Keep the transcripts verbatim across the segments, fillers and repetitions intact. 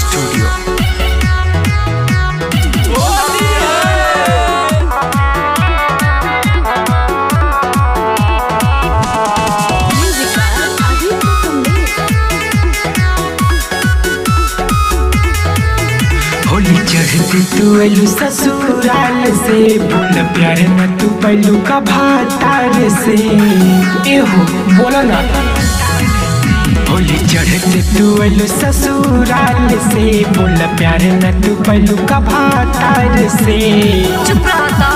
Studio. Holi चढ़ती तू एलू ससुराल से, बोल प्यार न तू पैलू का भातार से। एहो बोला ना। होली चढ़ती तू एलू ससुराल से, बोल प्यार न तू पैलू का भातार से। चुप रहता।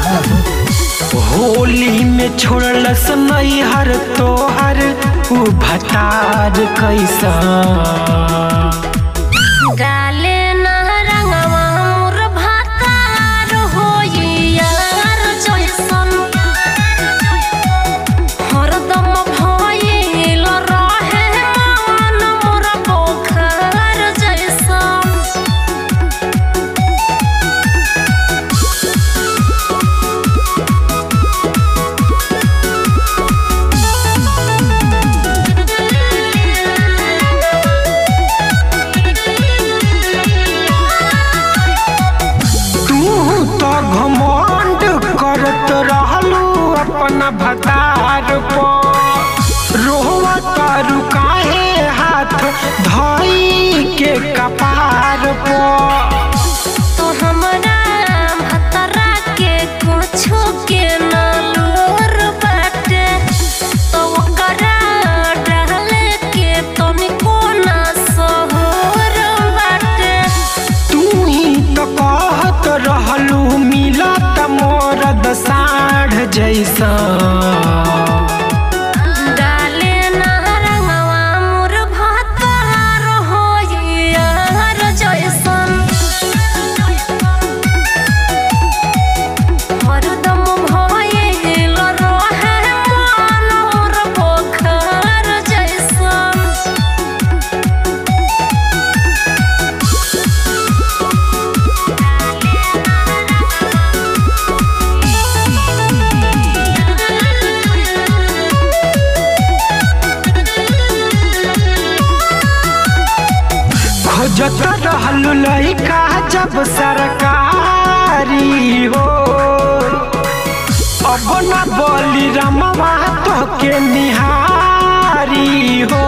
होली में छोड़ल समय हर तोहर उ भतार कैसा डाले ना रंगवा मोर भातार होई यार जैसन, हरदम भइल रहे मन मोर पोखर जैसन। घमंड करत रहलू अपना भतार पर, रोवा तारू काहे हाथ धई के कपार पर। तो हमरा भतरा के कुछो के न लोर बाटे, तो ओकरा डाले के तनिको न सहर बाटे। तू ही तो कहत रहलू मिलत मोरद साढ़ जैसा। डाले ना रंगवा मोर भातार होई यार जैसन, हरदम भइल रहे मन मोर पोखर जैसन। खोजत रहलू लइका जब सरकारी हो, अब न बोली रमवा तो के निहारी हो।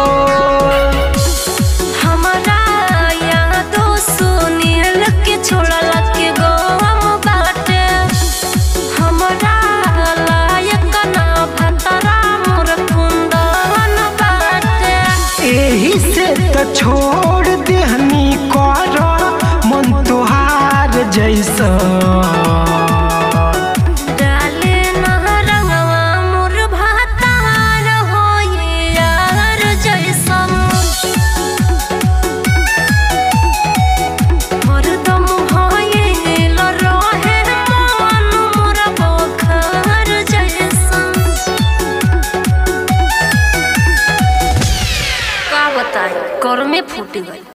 हमरा यादो सुनील के छोड़ल के गम बाटे, हमरा लायक ना भतरा मोर कुंदन बाटे। एही से तो छोड़ देहनी कर मन तोहार जैसा। डाले ना रंगवा मोर भातार होई यार जैसन, हरदम भइल रहे मन मोर पोखर जैसन। का बताई कर में फूट गई।